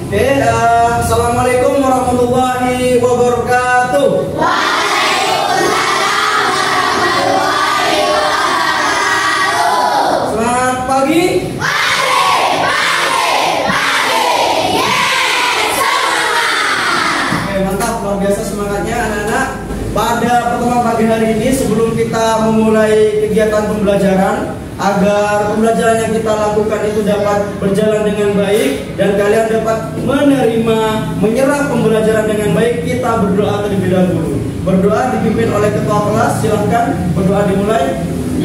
Assalamualaikum warahmatullahi wabarakatuh. Waalaikumsalam warahmatullahi wabarakatuh. Selamat pagi. Mantap, luar biasa semangatnya anak-anak. Pada pertemuan pagi hari ini, sebelum kita memulai kegiatan pembelajaran, agar pembelajaran yang kita lakukan itu dapat berjalan dengan baik dan kalian dapat menyerap pembelajaran dengan baik, kita berdoa terlebih dahulu. Berdoa dipimpin oleh ketua kelas. Silahkan berdoa dimulai.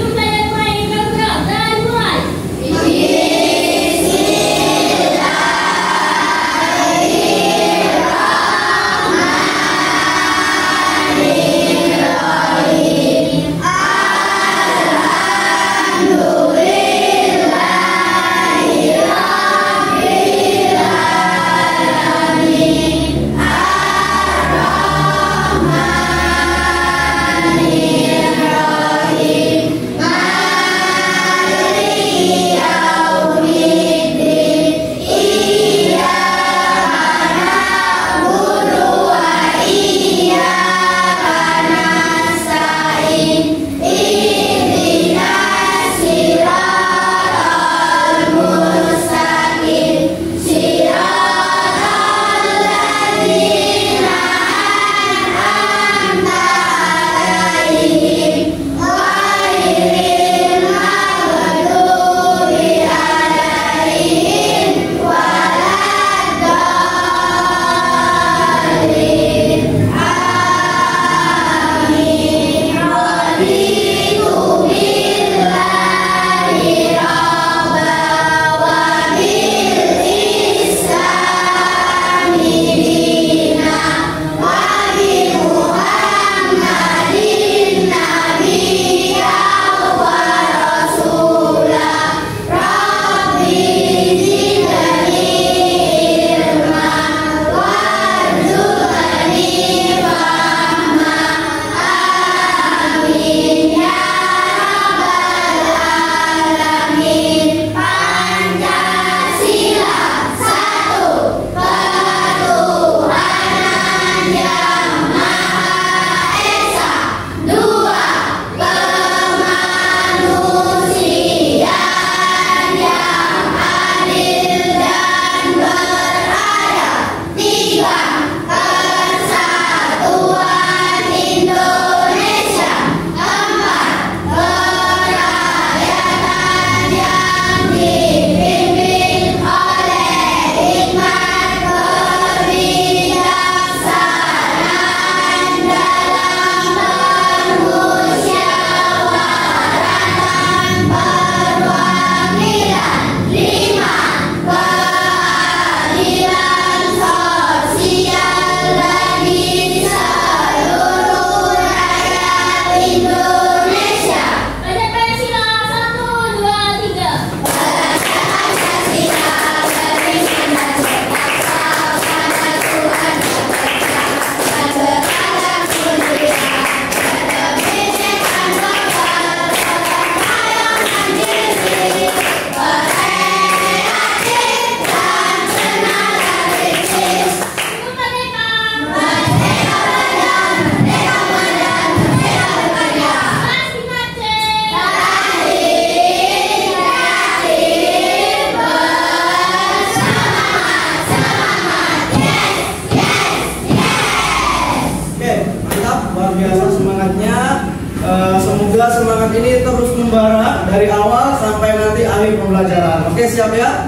Semoga semangat ini terus membara dari awal sampai nanti akhir pembelajaran. Oke, siap ya?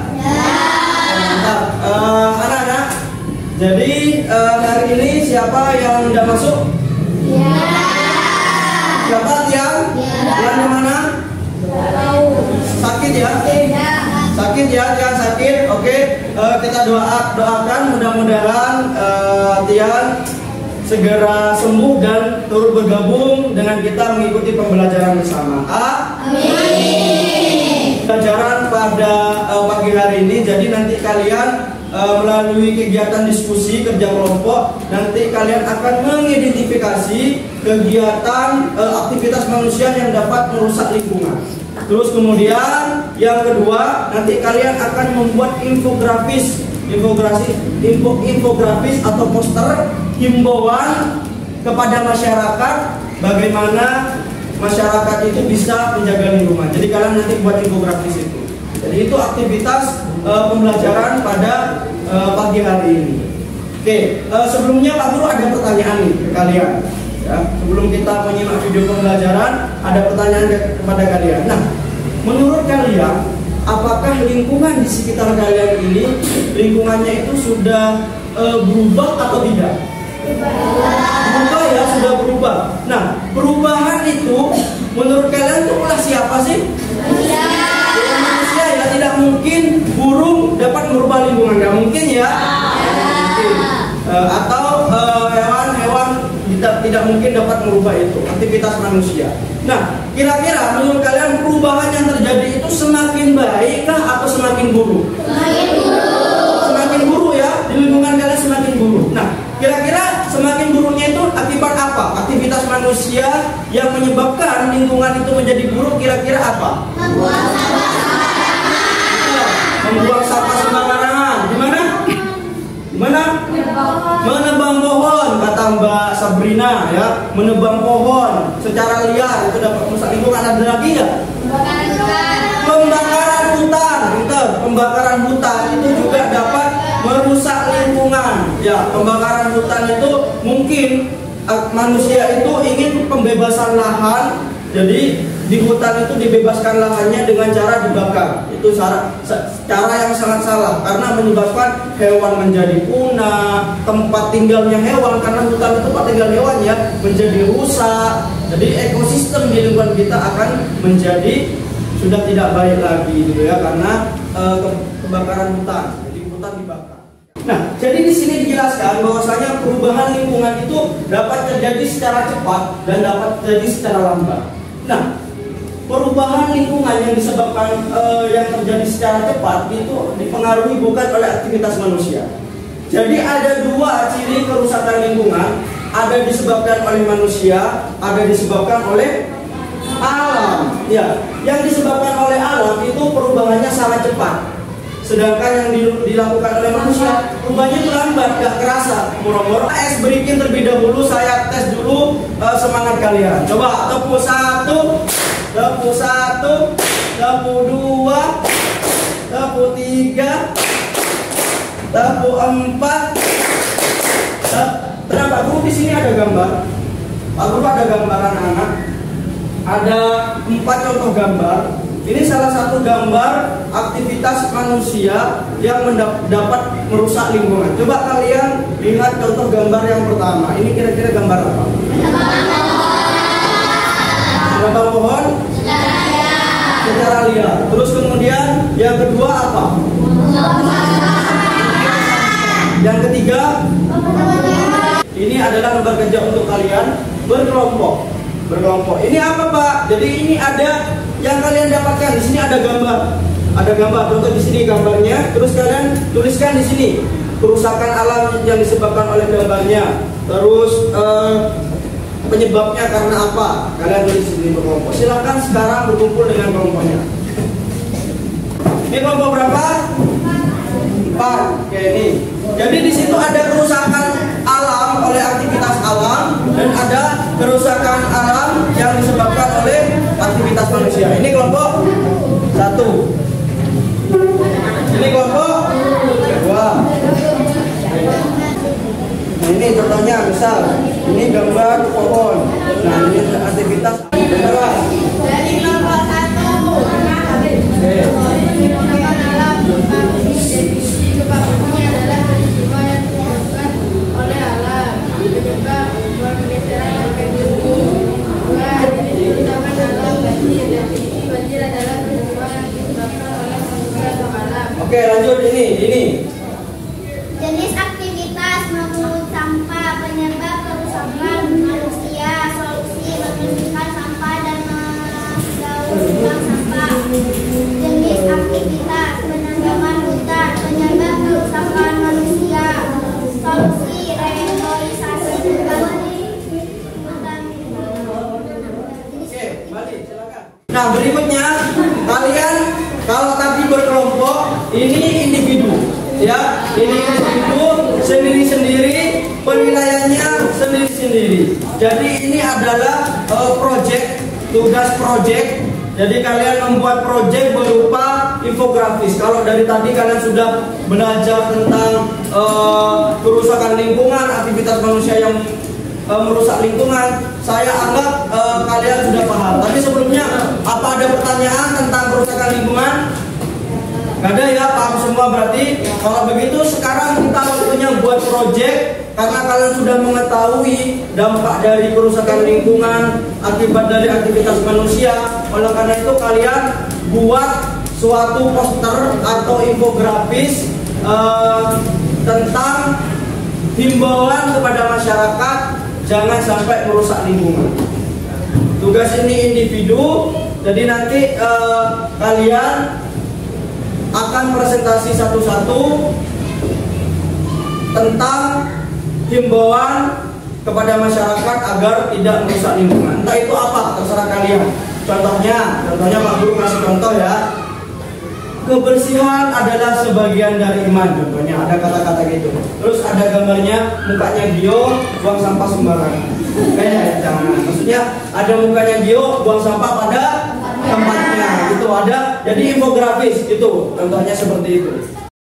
Mantap. Anak-anak, jadi hari ini siapa yang udah masuk? Siapa Tiang? Yang di mana? Sakit ya? Sakit ya, Tiang sakit. Oke, kita doakan mudah-mudahan Tiang segera sembuh dan turut bergabung dengan kita mengikuti pembelajaran bersama. Amin. Pembelajaran pada pagi hari ini, jadi nanti kalian melalui kegiatan diskusi kerja kelompok, nanti kalian akan mengidentifikasi kegiatan aktivitas manusia yang dapat merusak lingkungan. Terus kemudian yang kedua, nanti kalian akan membuat infografis infografis atau poster himbauan kepada masyarakat bagaimana masyarakat itu bisa menjaga lingkungan. Jadi kalian nanti buat infografis itu. Jadi itu aktivitas pembelajaran pada pagi hari ini. Oke, sebelumnya Pak Guru ada pertanyaan nih ke kalian. Ya, sebelum kita menyimak video pembelajaran, ada pertanyaan kepada kalian. Nah, menurut kalian, apakah lingkungan di sekitar kalian ini lingkungannya itu sudah berubah atau tidak? Berubah ya, sudah berubah. Nah, perubahan itu menurut kalian itu ulah siapa sih? Manusia ya, tidak mungkin burung dapat merubah lingkungan, nggak mungkin ya. Atau hewan-hewan tidak mungkin dapat merubah itu, aktivitas manusia. Nah, kira-kira menurut kalian perubahan yang terjadi itu semakin baik kah atau semakin buruk? Semakin buruk ya, di lingkungan kalian semakin buruk. Nah, kira-kira semakin buruknya itu akibat apa? Aktivitas manusia yang menyebabkan lingkungan itu menjadi buruk kira-kira apa? Membuang sampah sembarangan. Gimana? Menebang pohon, kata Mbak Sabrina ya. Menebang pohon secara liar itu dapat merusak lingkungan. Ada lagi nggak? Pembakaran hutan. Pembakaran hutan itu juga dapat merusak lingkungan. Ya, pembakaran hutan itu mungkin manusia itu ingin pembebasan lahan. Jadi di hutan itu dibebaskan lahannya dengan cara dibakar. Itu cara yang sangat salah karena menyebabkan hewan menjadi punah, tempat tinggalnya hewan karena hutan itu tempat tinggal hewan ya menjadi rusak. Jadi ekosistem di lingkungan kita akan menjadi sudah tidak baik lagi gitu ya karena kebakaran hutan. Jadi hutan dibakar. Nah, jadi di sini dijelaskan bahwasanya perubahan lingkungan itu dapat terjadi secara cepat dan dapat terjadi secara lambat. Nah, perubahan lingkungan yang disebabkan yang terjadi secara cepat itu dipengaruhi bukan oleh aktivitas manusia. Jadi ada dua ciri kerusakan lingkungan, ada disebabkan oleh manusia, ada disebabkan oleh alam. Ya, yang disebabkan oleh alam itu perubahannya sangat cepat. Sedangkan yang dilakukan oleh manusia perubahannya lambat, gak kerasa. Moro-moro es berikin terlebih dahulu, saya tes dulu semangat kalian. Coba tepuk 1, tepuk 1, tepuk 2, tepuk 3, tepuk 4. Ternyata Pak Guru di sini ada gambar. Pak Guru ada gambaran anak. Ada 4 contoh gambar. Ini salah satu gambar aktivitas manusia yang dapat merusak lingkungan. Coba kalian lihat contoh gambar yang pertama. Ini kira-kira gambar apa? Menebang pohon secara liar. Terus kemudian yang kedua apa? Yang ketiga, ini adalah lembar kerja untuk kalian berkelompok. Ini apa Pak? Jadi ini ada yang kalian dapatkan di sini ada gambar. Ada gambar. Contoh di sini gambarnya. Terus kalian tuliskan di sini kerusakan alam yang disebabkan oleh gambarnya. Terus penyebabnya karena apa? Kalian tulis di sini berkelompok. Silakan sekarang berkumpul dengan kelompoknya. Ini kelompok berapa? 4. Oke, ini. Jadi di situ ada kerusakan alam oleh aktivitas alam dan ada kerusakan alam yang disebabkan oleh aktivitas manusia. Ini kelompok 1. Ini kelompok 2. Nah, ini contohnya misal ini gambar pohon. Nah, ini aktivitas berapa? Dari kelompok 1. Sebabnya adalah peristiwa yang disebabkan oleh alam, penyebab pergeseran sampai bumi. Kerusakan alam banjir. Banjir adalah peristiwa yang disebabkan oleh manusia atau alam. Oke, lanjut ini. Jenis aktivitas memungut sampah, penyebab kerusakan manusia, solusi membersihkan sampah dan mendaur sampah. Jenis aktivitas penanaman hutan, penyebab kerusakan manusia, solusi revitalisasi hutan. Oke, balik silakan. Nah, berikutnya kalian kalau tadi berkelompok, ini individu. ya. Ini individu sendiri-sendiri, penilaiannya sendiri-sendiri. Jadi ini adalah tugas project. Jadi kalian membuat project berupa infografis. Kalau dari tadi kalian sudah belajar tentang kerusakan lingkungan, aktivitas manusia yang merusak lingkungan, saya anggap kalian sudah paham. Tapi sebelumnya, apa ada pertanyaan tentang kerusakan lingkungan? Gak ada ya, paham semua berarti. Kalau begitu sekarang kita waktunya buat project. Karena kalian sudah mengetahui dampak dari kerusakan lingkungan akibat dari aktivitas manusia. Oleh karena itu kalian buat suatu poster atau infografis tentang himbauan kepada masyarakat jangan sampai merusak lingkungan. Tugas ini individu, jadi nanti kalian akan presentasi satu-satu tentang himbauan kepada masyarakat agar tidak merusak lingkungan. Entah itu apa, terserah kalian. Contohnya Pak Guru kasih contoh ya. Kebersihan adalah sebagian dari iman. Contohnya ada kata-kata gitu. Terus ada gambarnya, mukanya Gio buang sampah sembarangan. Kayak jangan. Maksudnya ada mukanya Gio buang sampah pada tempatnya. Itu ada. Jadi infografis itu. Contohnya seperti itu.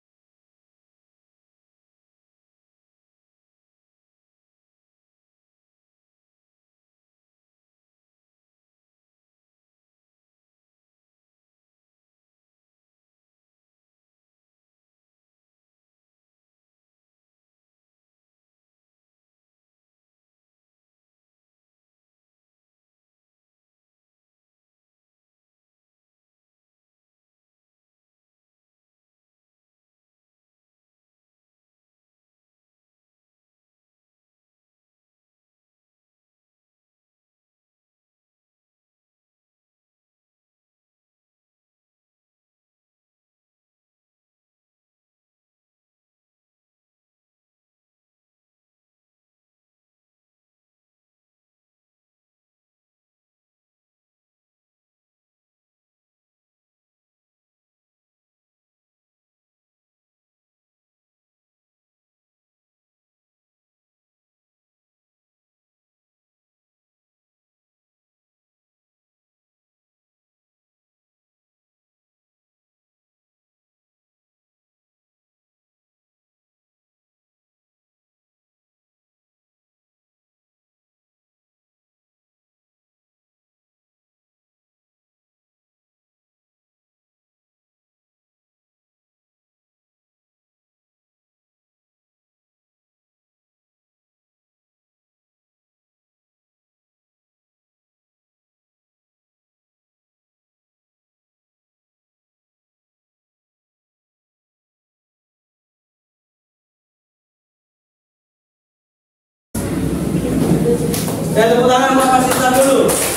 Dan tepuk tangan buat Mas Islam dulu.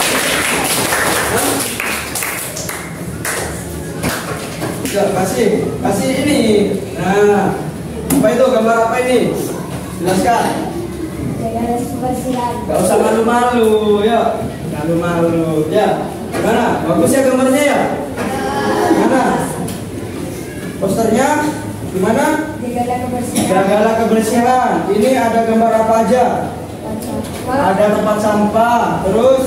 Ya, kasih ini. Nah, apa itu, gambar apa ini? Jelaskan. Gak usah malu-malu, ya. Malu-malu, ya. Gimana? Bagus ya gambarnya ya? Gimana? Posternya gimana? Jagalah kebersihan. Ini ada gambar apa aja? Ada tempat sampah, terus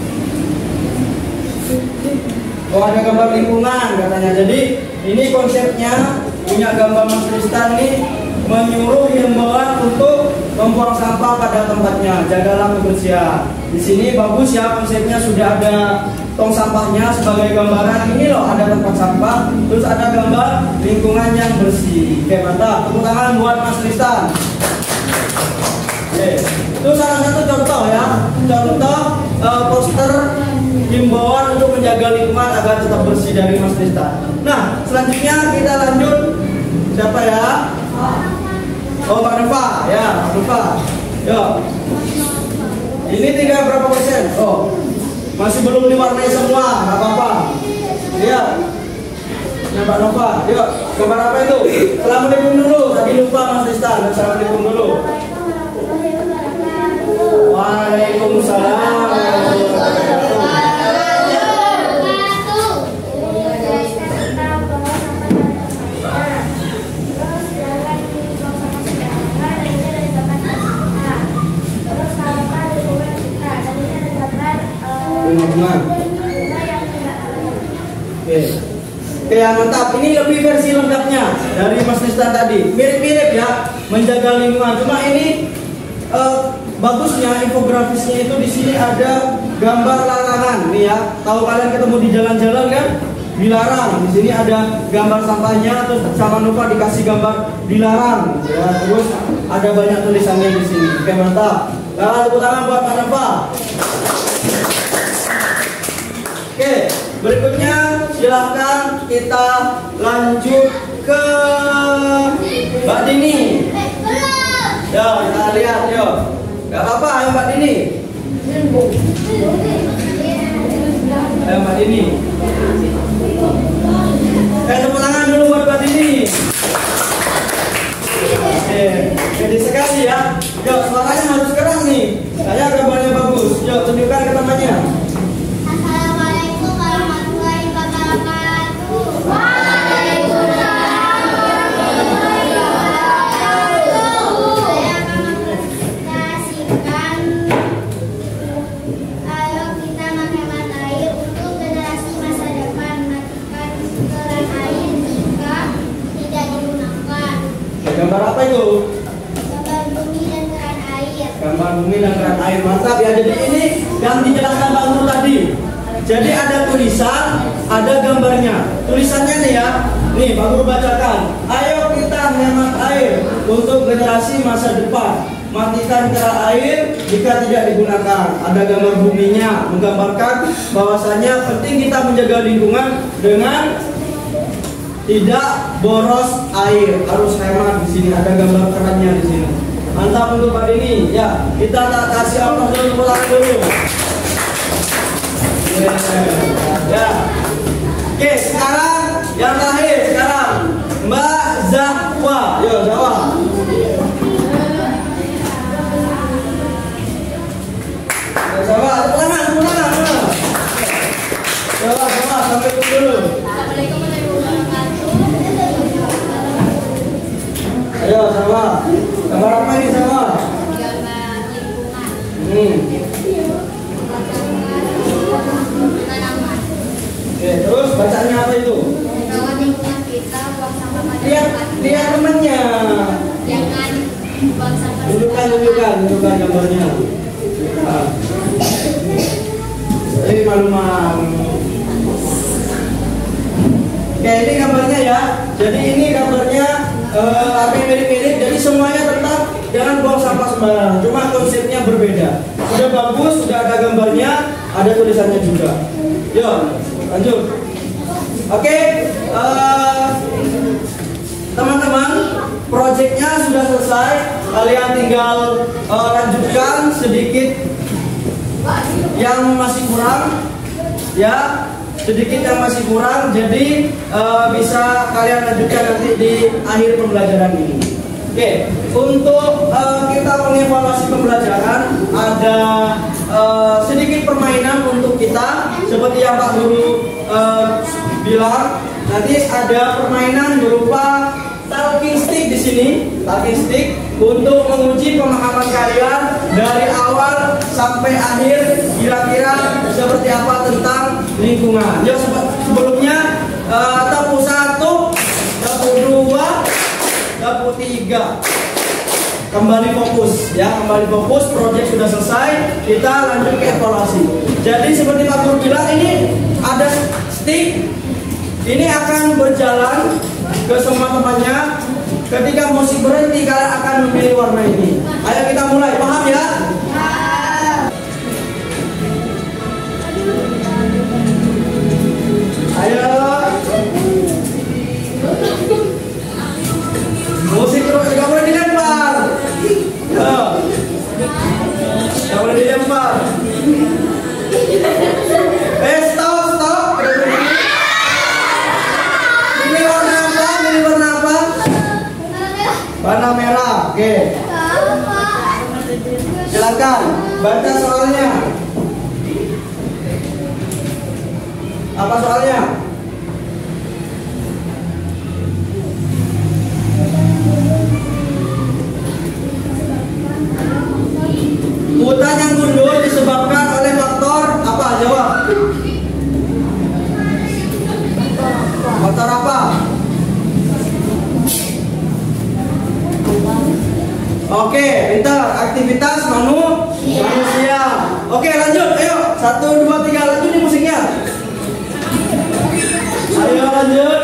ada gambar lingkungan katanya. Jadi ini konsepnya punya gambar Mas Tristan nih, menyuruh himbauan untuk membuang sampah pada tempatnya. Jagalah kebersihan. Di sini bagus ya konsepnya, sudah ada tong sampahnya sebagai gambaran. Ini loh ada tempat sampah, terus ada gambar lingkungan yang bersih. Oke, mantap. Tepuk tangan buat Mas Tristan. Oke. Itu salah satu contoh ya, contoh poster himbauan untuk menjaga lingkungan agar tetap bersih dari Mas Tristan. Nah, selanjutnya kita lanjut. Siapa ya? Oh, Mbak Nova, ya, Mbak Nova. Yuk. Ini tinggal berapa persen? Oh, masih belum diwarnai semua, nggak apa-apa. Lihat. Nah, Mbak Nova, yuk. Gambar apa itu? Assalamualaikum dulu. Tadi lupa Mas Tristan. Assalamualaikum dulu. Waalaikumsalam. mantap. Ini lebih versi lengkapnya dari Mas Nistan tadi. Mirip-mirip ya, menjaga lingkungan. Cuma ini bagusnya infografisnya itu di sini ada gambar larangan nih ya. Tahu kalian ketemu di jalan-jalan kan? Dilarang. Di sini ada gambar sampahnya, terus jangan lupa dikasih gambar dilarang. Ya, terus ada banyak tulisannya di sini. Oke, mantap. Nah, tepuk tangan buat Pak Nova. Oke, berikutnya silahkan kita lanjut ke Mbak Dini. Yo, kita lihat yo. Gak apa-apa, ayo Mbak Dini. Ayo Mbak Dini. Tepuk tangan dulu buat Mbak Dini. Oke, jadi sekali ya. Yo, suaranya harus keras nih. Saya gambarnya bagus. Yo, tunjukkan ke temannya. Assalamualaikum warahmatullahi wabarakatuh. Saya akan mempresentasikan ayo kita menghemat air untuk generasi masa depan, matikan keran air jika tidak digunakan. Gambar apa itu? Gambar bumi dan keran air. Gambar bumi dan keran air. Mantap ya. Jadi ini yang dijelaskan Pak Nur tadi. Jadi ada tulisan, ada gambarnya. Tulisannya nih ya. Nih Pak Nur bacakan. Ayo kita hemat air untuk generasi masa depan. Matikan keran air jika tidak digunakan. Ada gambar buminya menggambarkan bahwasanya penting kita menjaga lingkungan dengan tidak boros air, harus hemat. Di sini ada gambar kerannya di sini. Mantap untuk Pak Dini. Ya, kita tak kasih aplaus dulu, tepuk tangan dulu. Ya. Oke, sekarang yang terakhir sekarang Mbak Zahwa. Yo, Zahwa. Zahwa, tepuk tangan, tepuk tangan. Zahwa, sampai dulu. Assalamualaikum warahmatullahi wabarakatuh. Ayo, Zahwa. Gambar apa ini, Zahwa? Gambar lingkungan. Tanaman. Oke, terus bacanya apa itu? Rawat lingkungan kita, buang sampah pada Lihat temennya. Jangan buang sampah. Tunjukkan gambarnya. Nah. Ini malu-malu. Oke, ini gambarnya ya. Jadi ini gambarnya apa yang mirip-mirip. Jadi semuanya tentang jangan buang sampah sembarangan. Cuma konsepnya berbeda. Sudah bagus, sudah ada gambarnya, ada tulisannya juga. Yuk, lanjut. Oke, teman-teman, proyeknya sudah selesai. Kalian tinggal lanjutkan sedikit yang masih kurang, ya. Sedikit yang masih kurang, jadi bisa kalian lanjutkan nanti di akhir pembelajaran ini. Oke, untuk kita mengevaluasi pembelajaran ada sedikit permainan untuk kita, seperti yang Pak Guru bilang. Nanti ada permainan berupa talking stick di sini, talking stick untuk menguji pemahaman kalian dari awal sampai akhir, kira-kira seperti apa tentang lingkungan. Ya, sebelumnya tabuk 1, tabuk 2, tabuk 3. Kembali fokus ya, kembali fokus. Proyek sudah selesai, kita lanjut ke evaluasi. Jadi seperti Pak Guru bilang, ini ada stick. Ini akan berjalan ke semua temannya. Ketika musik berhenti, kalian akan memilih warna ini. Ayo kita mulai, paham ya? Ayo. Musik terus, gak boleh dilempar. Gak boleh dilempar. Stop. Ini warna apa? Warna merah. Oke. Silakan baca soalnya. Apa soalnya? Hutan yang gundul disebabkan oleh faktor apa? Jawab. Faktor apa? Oke, pintar. Aktivitas manusia. Oke, lanjut. Ayo, 1, 2, 3. Lanjut nih musiknya. Ayo lanjut.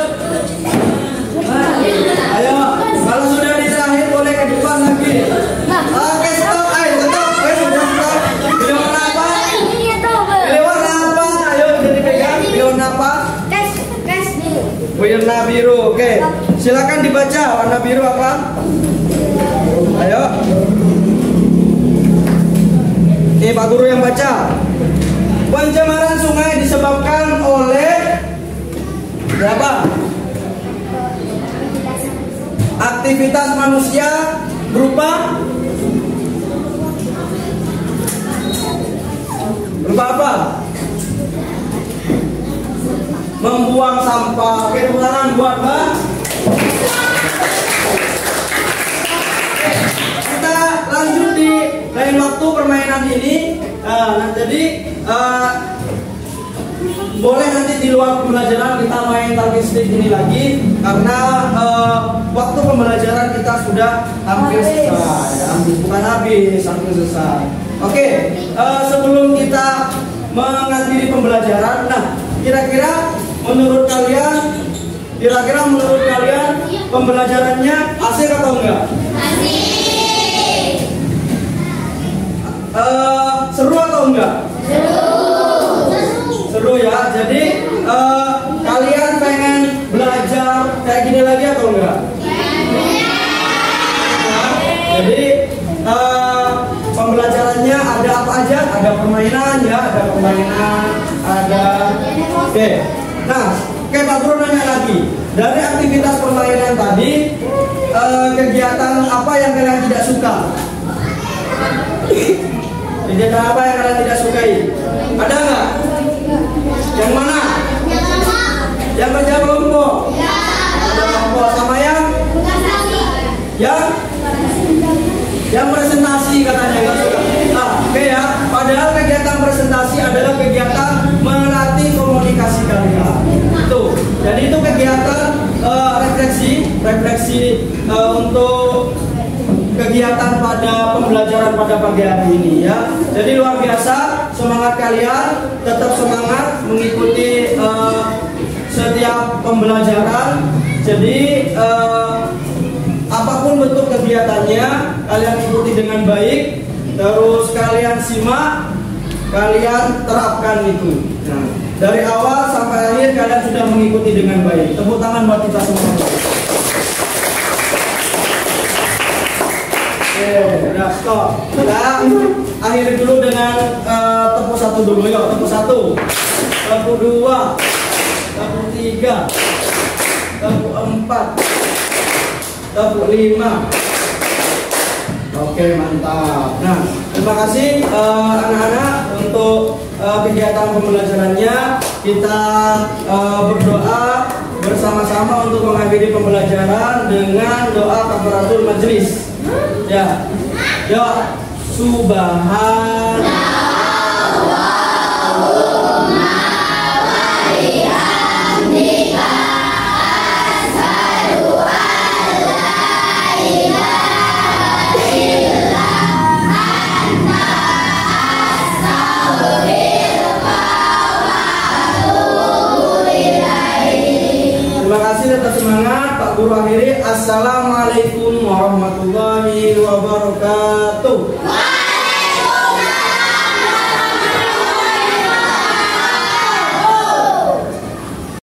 Ayo, kalau sudah di terakhir boleh ke depan lagi. Oke, stop. Ayo, stop. Ayo, sudah stop. Pilih warna apa? Pilih warna apa? Ayo, jadi pegang. Pilih warna apa? Warna biru. Oke, silakan dibaca. Warna biru apa? Ayo. Ini Pak Guru yang baca. Pencemaran sungai disebabkan oleh berapa? Aktivitas manusia berupa apa? Membuang sampah. Oke, tepuk tangan buat Mbak. Kita lanjut di lain waktu permainan ini. Nah, jadi boleh nanti di luar pembelajaran kita main target stick ini lagi karena waktu pembelajaran kita sudah hampir selesai. Bukan habis, hampir selesai. Oke, sebelum kita mengakhiri pembelajaran, nah kira-kira menurut kalian pembelajarannya asik atau enggak? Seru atau enggak? Seru ya. Jadi kalian pengen belajar kayak gini lagi atau enggak? Jadi pembelajarannya ada apa aja? Ada permainan ya, ada oke. Nah, Pak Guru nanya lagi. Dari aktivitas permainan tadi, kegiatan apa yang kalian tidak suka? Kegiatan apa yang kalian tidak sukai? Ada nggak? Yang mana? Yang kerja kelompok? Kerja kelompok sama yang presentasi katanya nggak suka. Oke ya. Padahal kegiatan presentasi adalah kegiatan melatih komunikasi kalian. Tuh. Jadi itu kegiatan refleksi untuk kegiatan pada pembelajaran pada pagi hari ini ya. Jadi luar biasa, semangat kalian, tetap semangat mengikuti setiap pembelajaran. Jadi apapun bentuk kegiatannya kalian ikuti dengan baik, terus kalian simak, kalian terapkan itu. Nah, dari awal sampai akhir kalian sudah mengikuti dengan baik. Tepuk tangan buat kita semua. Udah stop. Kita akhiri dulu dengan tepuk 1 dulu yuk. Tepuk 1, tepuk 2, tepuk 3, tepuk 4, tepuk 5. Oke, mantap. Nah, terima kasih anak-anak untuk kegiatan pembelajarannya. Kita berdoa bersama-sama untuk mengakhiri pembelajaran dengan doa kafaratul majelis. Ya, doa subhanallah. Terima kasih atas semangat. Pak Guru akhiri. Assalamualaikum warahmatullahi wabarakatuh.